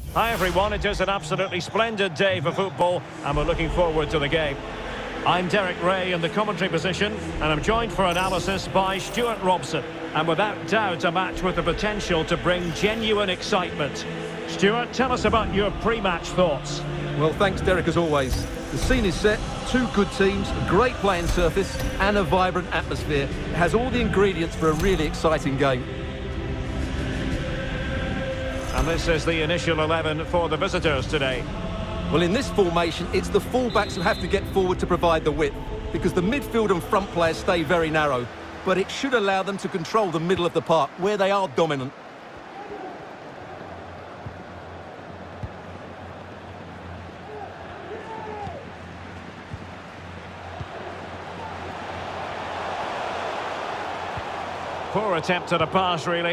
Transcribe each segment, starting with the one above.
Hi everyone, it is an absolutely splendid day for football and we're looking forward to the game. I'm Derek Ray in the commentary position and I'm joined for analysis by Stuart Robson. And without doubt a match with the potential to bring genuine excitement. Stuart, tell us about your pre-match thoughts. Well, thanks Derek as always. The scene is set, two good teams, a great playing surface and a vibrant atmosphere. It has all the ingredients for a really exciting game. And this is the initial 11 for the visitors today. Well, in this formation, it's the fullbacks who have to get forward to provide the width, because the midfield and front players stay very narrow. But it should allow them to control the middle of the park, where they are dominant. Poor attempt at a pass, really.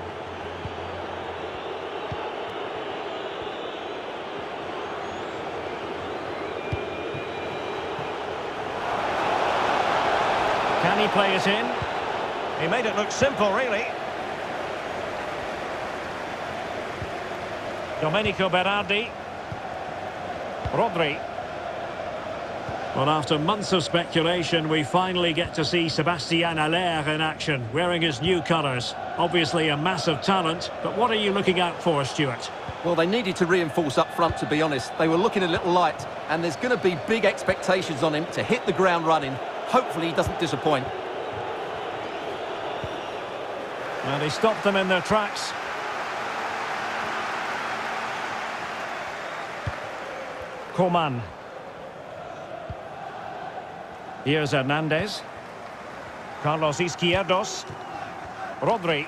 Can he play it in? He made it look simple, really. Domenico Berardi. Rodri. Well, after months of speculation, we finally get to see Sébastien Haller in action, wearing his new colours. Obviously a massive talent, but what are you looking out for, Stuart? Well, they needed to reinforce up front, to be honest. They were looking a little light, and there's going to be big expectations on him to hit the ground running. Hopefully he doesn't disappoint. Well, he stopped them in their tracks. Coman. Here's Hernandez. Carlos Izquierdos. Rodri.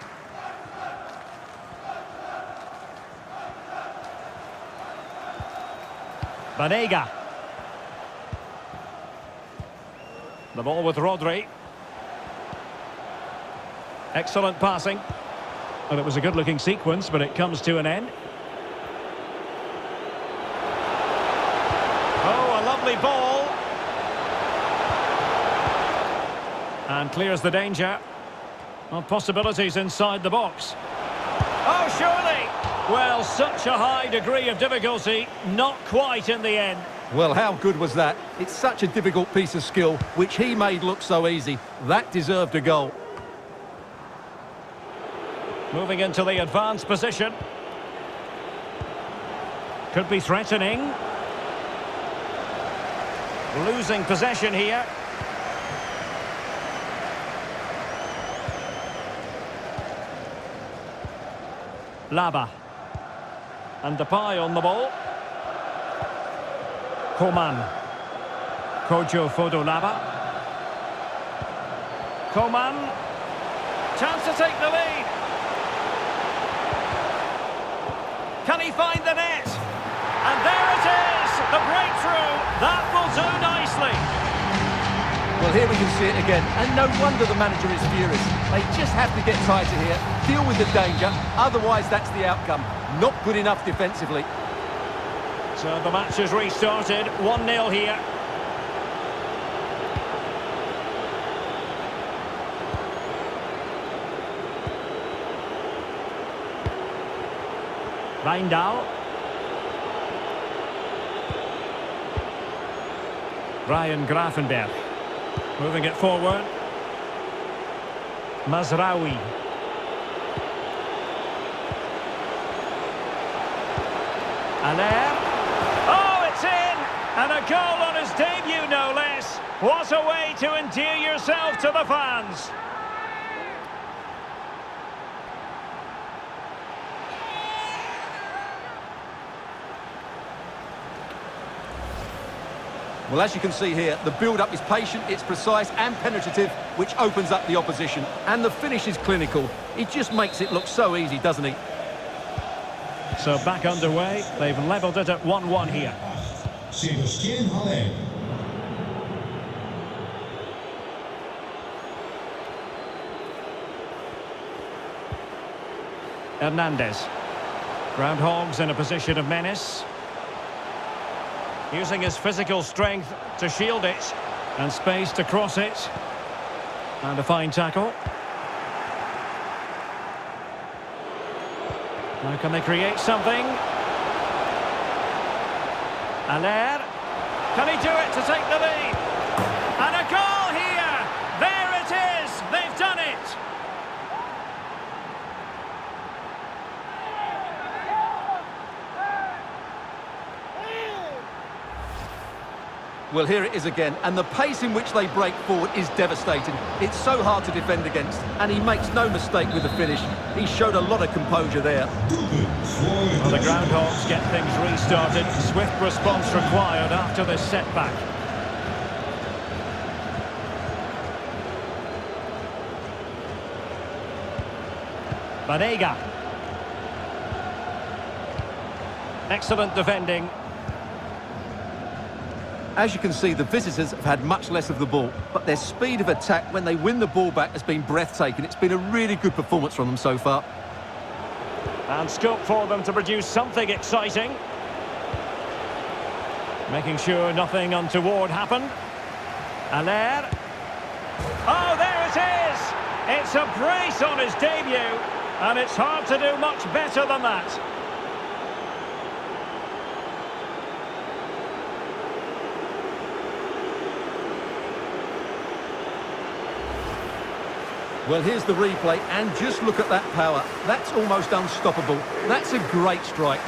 Banega. The ball with Rodri. Excellent passing. Well, it was a good-looking sequence, but it comes to an end. Oh, a lovely ball. And clears the danger. Well, possibilities inside the box. Oh, surely! Well, such a high degree of difficulty, not quite in the end. Well, how good was that? It's such a difficult piece of skill, which he made look so easy. That deserved a goal. Moving into the advanced position. Could be threatening. Losing possession here. Laba. And Depay on the ball. Coman. Kojo Fodolaba. Coman. Chance to take the lead. Can he find the net? And there it is! The breakthrough! That will do nicely. Well, here we can see it again. And no wonder the manager is furious. They just have to get tighter here, deal with the danger. Otherwise, that's the outcome. Not good enough defensively. So the match has restarted. 1-0 here. Wijndal. Gravenberch. Moving it forward. Mazraoui. Haller. Oh, it's in! And a goal on his debut, no less. What a way to endear yourself to the fans. Well, as you can see here, the build-up is patient, it's precise and penetrative, which opens up the opposition. And the finish is clinical. He just makes it look so easy, doesn't he? So back underway. They've levelled it at 1-1 here. Sébastien Haller. Hernandez. Groundhogs in a position of menace. Using his physical strength to shield it. And space to cross it. And a fine tackle. Now can they create something? Aller. Can he do it to take the lead? And a goal here! There it is! They've done it! Well, here it is again, and the pace in which they break forward is devastating. It's so hard to defend against, and he makes no mistake with the finish. He showed a lot of composure there. Well, the Groundhogs get things restarted. Swift response required after this setback. Banega. Excellent defending. As you can see, the visitors have had much less of the ball, but their speed of attack when they win the ball back has been breathtaking. It's been a really good performance from them so far. And scope for them to produce something exciting. Making sure nothing untoward happened. Aller. Oh, there it is! It's a brace on his debut, and it's hard to do much better than that. Well, here's the replay, and just look at that power. That's almost unstoppable. That's a great strike.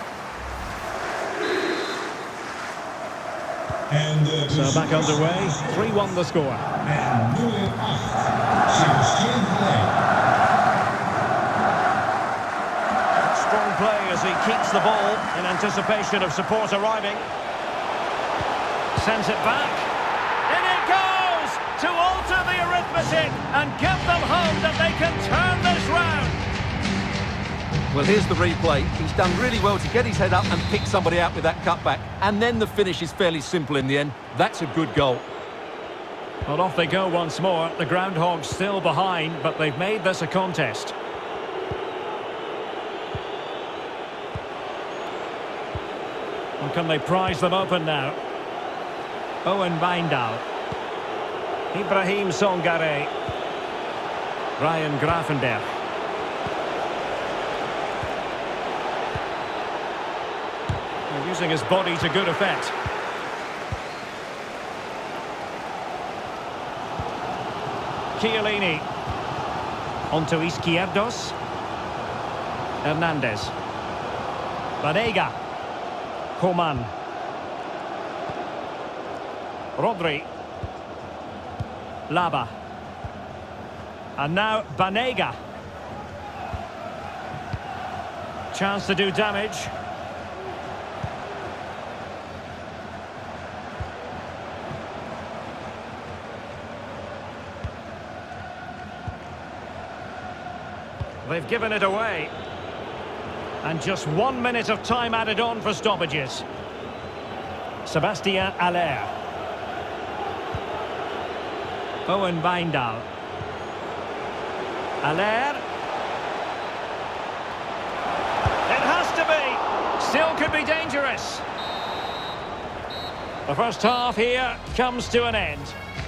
So back underway, 3-1 the score. Strong play as he keeps the ball in anticipation of support arriving. Sends it back. In it goes to alter the arithmetic and give them hope that they can turn this round. Well, here's the replay. He's done really well to get his head up and pick somebody out with that cutback. And then the finish is fairly simple in the end. That's a good goal. Well, off they go once more. The Groundhogs still behind, but they've made this a contest. And can they prize them open now? Wijndal. Ibrahim Sangare. Gravenberch. Using his body to good effect. Chiellini. Onto Izquierdos. Hernandez. Banega. Coman. Rodri. Laba. And now Banega. Chance to do damage. They've given it away. And just 1 minute of time added on for stoppages. Sébastien Haller. Wijndal. Haller. It has to be. Still could be dangerous. The first half here comes to an end.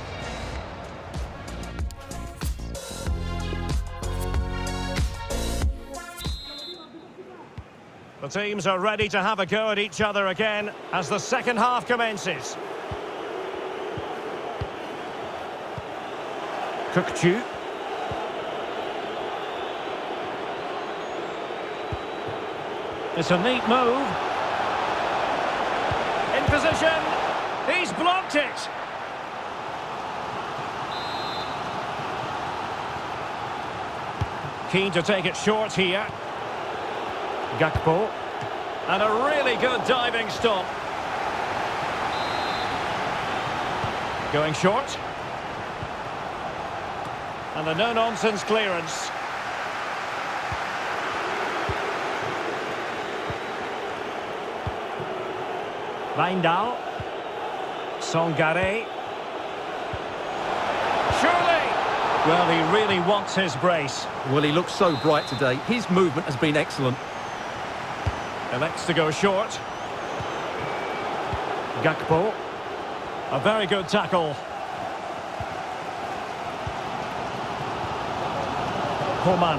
The teams are ready to have a go at each other again as the second half commences. Kökcü. It's a neat move. In position. He's blocked it. Keen to take it short here. Gakpo. And a really good diving stop. Going short. And a no-nonsense clearance. Wijndal. Sangare. Surely! Well, he really wants his brace. Well, he looks so bright today. His movement has been excellent. Elects to go short. Gakpo. A very good tackle. Coman.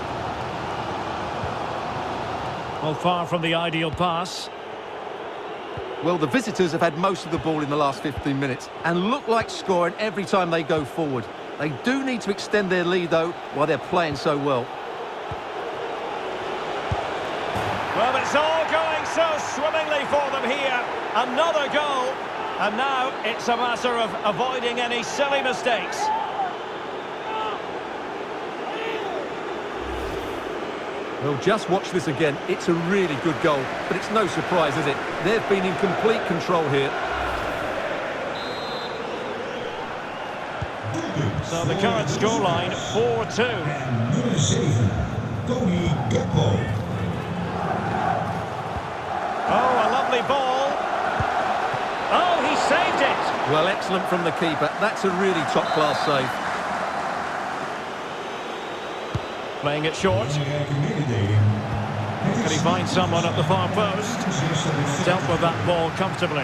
Well, far from the ideal pass. Well, the visitors have had most of the ball in the last 15 minutes and look like scoring every time they go forward. They do need to extend their lead, though, while they're playing so well. Well, it's all going so swimmingly for them here. Another goal. And now it's a matter of avoiding any silly mistakes. Well, just watch this again. It's a really good goal, but it's no surprise, is it? They've been in complete control here. So the current scoreline, 4-2. En nummer 7, Gakpo. Oh, a lovely ball. Oh, he saved it. Well, excellent from the keeper. That's a really top-class save. Playing it short. Can he find someone at the far post? Dealt with that ball comfortably.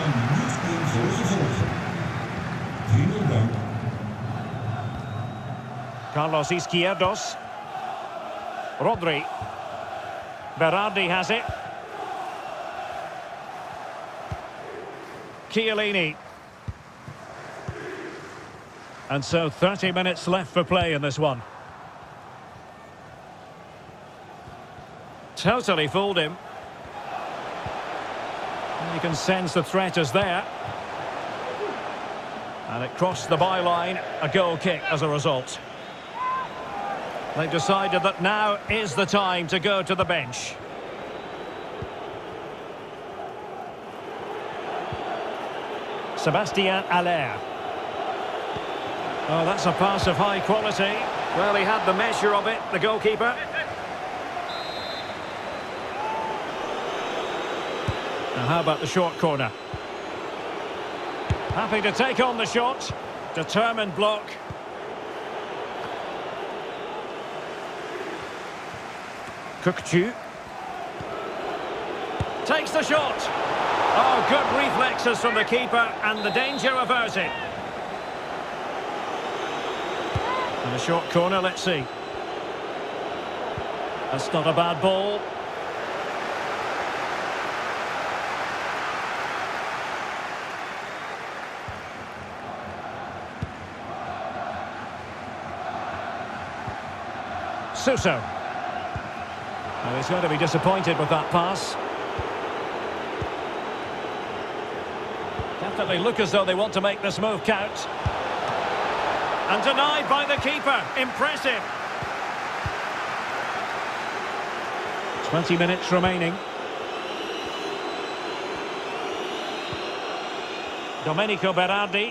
Carlos Izquierdos. Rodri. Berardi has it. Chiellini. And so 30 minutes left for play in this one. Totally fooled him. And you can sense the threat is there. And it crossed the byline, a goal kick as a result. They've decided that now is the time to go to the bench. Sébastien Haller. Oh, that's a pass of high quality. Well, he had the measure of it, the goalkeeper. Now, how about the short corner? Happy to take on the shot. Determined block. Kökcü. Takes the shot. Oh, good reflexes from the keeper, and the danger averted. And a short corner, let's see. That's not a bad ball. Suso. Well, he's going to be disappointed with that pass. Definitely look as though they want to make this move count. And denied by the keeper. Impressive. 20 minutes remaining. Domenico Berardi.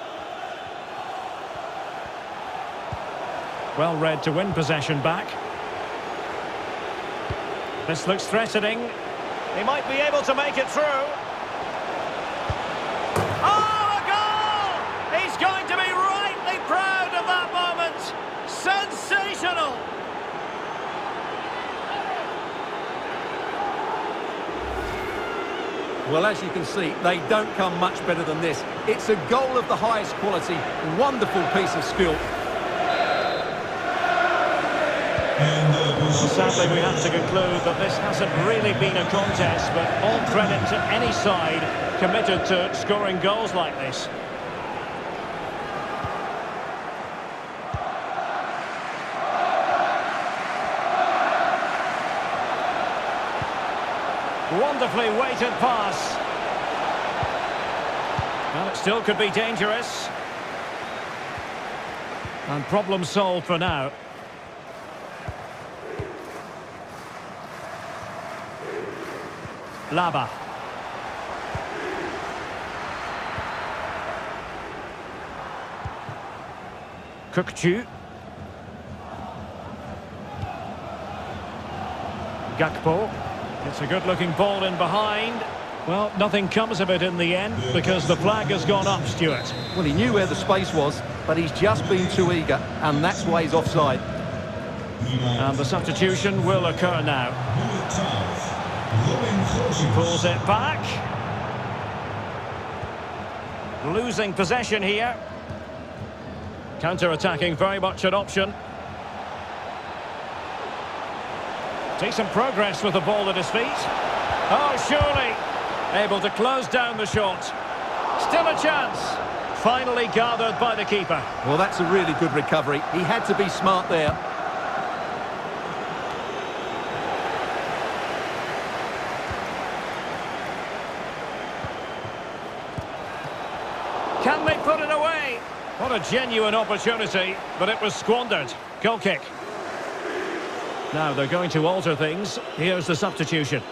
Well read to win possession back. This looks threatening. He might be able to make it through. Oh, a goal! He's going to be rightly proud of that moment. Sensational! Well, as you can see, they don't come much better than this. It's a goal of the highest quality. Wonderful piece of skill. Sadly, we have to conclude that this hasn't really been a contest, but all credit to any side committed to scoring goals like this. Wonderfully weighted pass. Well, it still could be dangerous. And problem solved for now. Laba. Kökcü. Gakpo. It's a good-looking ball in behind. Well, nothing comes of it in the end because the flag has gone up, Stuart. Well, he knew where the space was, but he's just been too eager, and that's why he's offside. And the substitution will occur now. Pulls it back. Losing possession here. Counter-attacking, very much an option. Decent progress with the ball at his feet. Oh, surely. Able to close down the shot. Still a chance. Finally gathered by the keeper. Well, that's a really good recovery. He had to be smart there. Can they put it away? What a genuine opportunity, but it was squandered. Goal kick. Now they're going to alter things. Here's the substitution.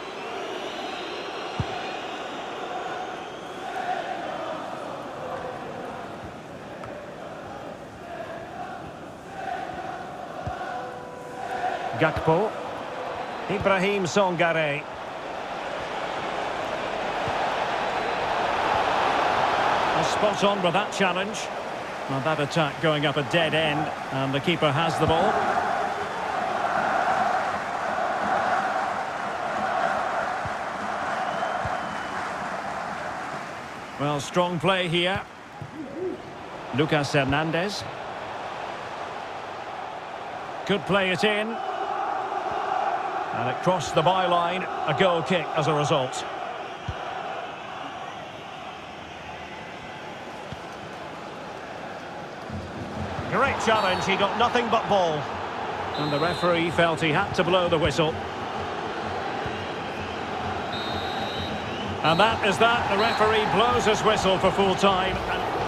Gakpo. Ibrahim Sangare. Spot on with that challenge. Well, that attack going up a dead end, and the keeper has the ball. Well, strong play here. Lucas Hernandez. Could play it in. And it crossed the byline. A goal kick as a result. Great challenge, he got nothing but ball. And the referee felt he had to blow the whistle. And that is that. The referee blows his whistle for full time.